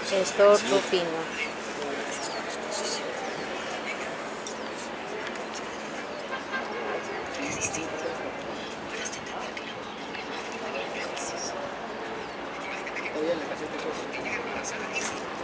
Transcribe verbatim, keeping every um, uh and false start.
Es torto fino. Es distinto. Podrás entender que el amor nunca es más que mayor prejuicios. Está bien, la canción que sos.